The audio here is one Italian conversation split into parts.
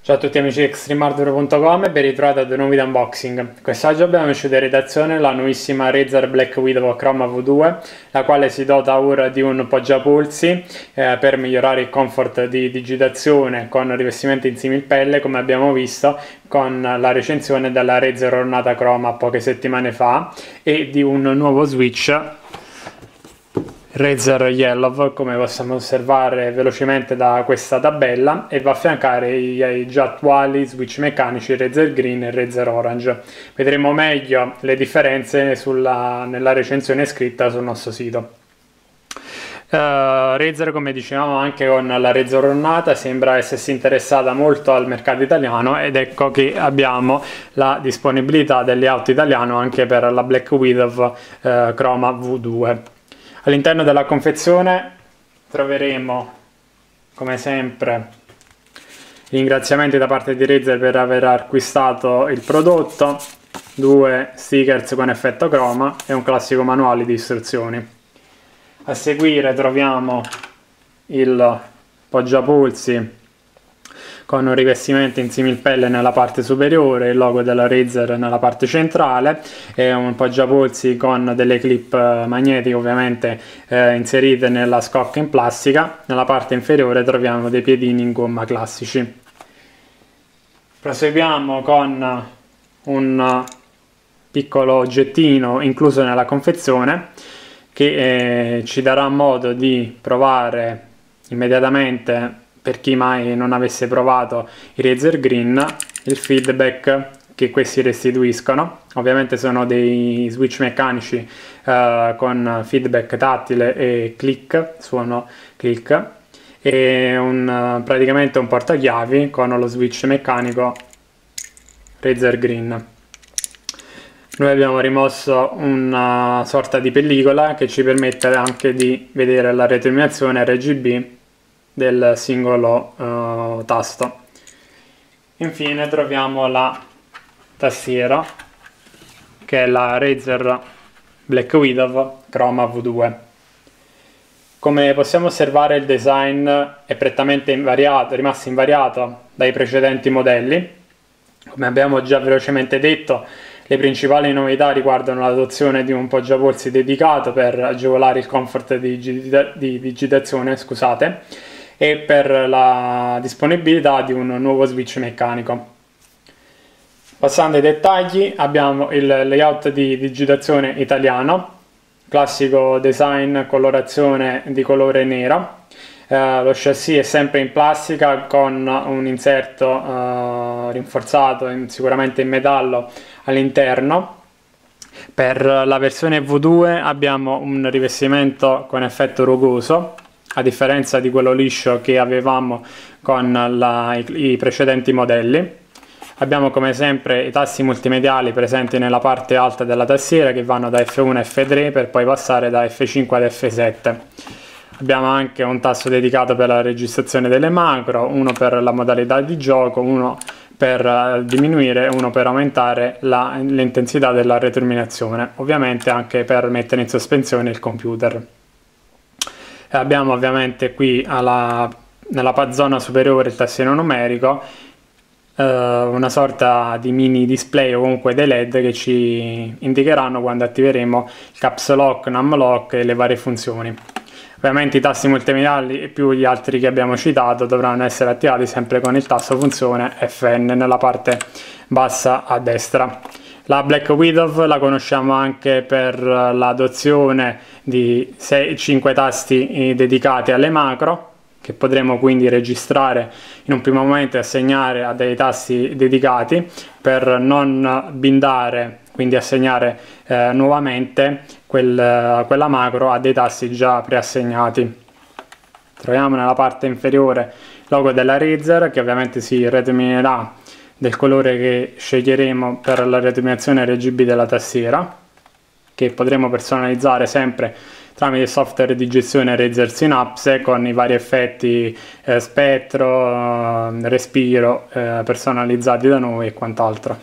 Ciao a tutti amici di extremehardware.com e ben ritrovati ad un nuovo video unboxing. Quest'oggi abbiamo uscito in redazione la nuovissima Razer Black Widow Chroma V2, la quale si dota ora di un poggiapolsi per migliorare il comfort di digitazione con rivestimento in similpelle, come abbiamo visto con la recensione della Razer Ornata Chroma poche settimane fa, e di un nuovo switch Razer Yellow, come possiamo osservare velocemente da questa tabella, e va a affiancare i già attuali switch meccanici Razer Green e Razer Orange. Vedremo meglio le differenze nella recensione scritta sul nostro sito. Razer, come dicevamo anche con la Razer Ornata, sembra essersi interessata molto al mercato italiano, ed ecco che abbiamo la disponibilità del layout italiano anche per la Black Widow Chroma V2. All'interno della confezione troveremo, come sempre, ringraziamenti da parte di Razer per aver acquistato il prodotto, due stickers con effetto croma e un classico manuale di istruzioni. A seguire troviamo il poggiapolsi con un rivestimento in similpelle nella parte superiore, il logo della Razer nella parte centrale, e un poggiapolsi con delle clip magnetiche ovviamente inserite nella scocca in plastica. Nella parte inferiore troviamo dei piedini in gomma classici. Proseguiamo con un piccolo oggettino incluso nella confezione che ci darà modo di provare immediatamente, per chi mai non avesse provato i Razer Green, il feedback che questi restituiscono. Ovviamente sono dei switch meccanici con feedback tattile e click, suono click, e praticamente un portachiavi con lo switch meccanico Razer Green. Noi abbiamo rimosso una sorta di pellicola che ci permette anche di vedere la retroilluminazione RGB del singolo tasto. Infine troviamo la tastiera, che è la Razer Black Widow Chroma V2. Come possiamo osservare, il design è prettamente rimasto invariato dai precedenti modelli. Come abbiamo già velocemente detto, le principali novità riguardano l'adozione di un poggiapolsi dedicato per agevolare il comfort di digitazione, e per la disponibilità di un nuovo switch meccanico. Passando ai dettagli, abbiamo il layout di digitazione italiano, classico design colorazione di colore nero. Lo chassis è sempre in plastica con un inserto rinforzato sicuramente in metallo all'interno. Per la versione V2 abbiamo un rivestimento con effetto rugoso, a differenza di quello liscio che avevamo con i precedenti modelli. Abbiamo come sempre i tasti multimediali presenti nella parte alta della tastiera, che vanno da F1 a F3 per poi passare da F5 ad F7. Abbiamo anche un tasto dedicato per la registrazione delle macro, uno per la modalità di gioco, uno per diminuire e uno per aumentare l'intensità della retroilluminazione, ovviamente anche per mettere in sospensione il computer. Abbiamo ovviamente qui nella zona superiore il tastierino numerico, una sorta di mini display o comunque dei LED che ci indicheranno quando attiveremo il caps lock, num lock e le varie funzioni. Ovviamente i tasti multimediali più gli altri che abbiamo citato dovranno essere attivati sempre con il tasto funzione FN nella parte bassa a destra. La Black Widow la conosciamo anche per l'adozione di 5 tasti dedicati alle macro, che potremo quindi registrare in un primo momento e assegnare a dei tasti dedicati, per non bindare, quindi assegnare nuovamente quella macro a dei tasti già preassegnati. Troviamo nella parte inferiore il logo della Razer, che ovviamente si retroilluminerà del colore che sceglieremo per la retroilluminazione RGB della tastiera, che potremo personalizzare sempre tramite il software di gestione Razer Synapse con i vari effetti spettro, respiro personalizzati da noi e quant'altro.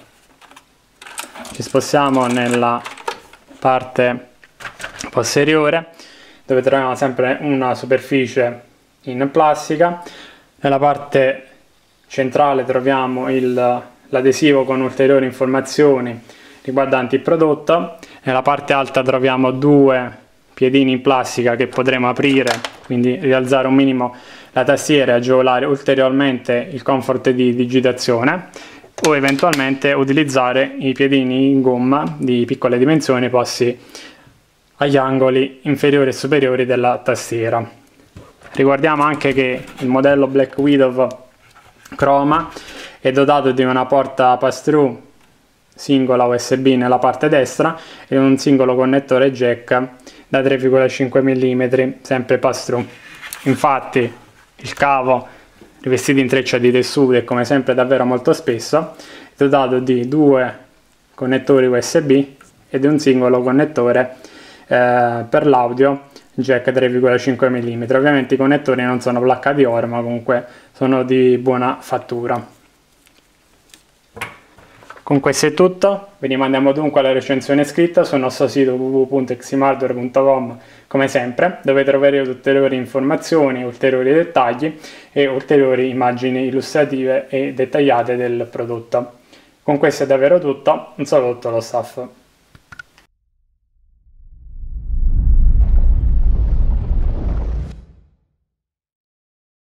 Ci spostiamo nella parte posteriore, dove troviamo sempre una superficie in plastica. Nella parte centrale troviamo l'adesivo con ulteriori informazioni riguardanti il prodotto. Nella parte alta troviamo due piedini in plastica che potremo aprire, quindi rialzare un minimo la tastiera e agevolare ulteriormente il comfort di digitazione, o eventualmente utilizzare i piedini in gomma di piccole dimensioni posti agli angoli inferiori e superiori della tastiera. Ricordiamo anche che il modello Black Widow Chroma è dotato di una porta pass-through singola USB nella parte destra e un singolo connettore jack da 3,5 mm, sempre pass-through. Infatti il cavo, rivestito in treccia di tessuto e come sempre davvero molto spesso, è dotato di due connettori USB e di un singolo connettore per l'audio jack 3,5 mm. Ovviamente i connettori non sono placca di oro, ma comunque sono di buona fattura. Con questo è tutto, vi rimandiamo dunque alla recensione scritta sul nostro sito www.eximhardware.com, come sempre, dove troverete ulteriori informazioni, ulteriori dettagli e ulteriori immagini illustrative e dettagliate del prodotto. Con questo è davvero tutto, un saluto allo staff.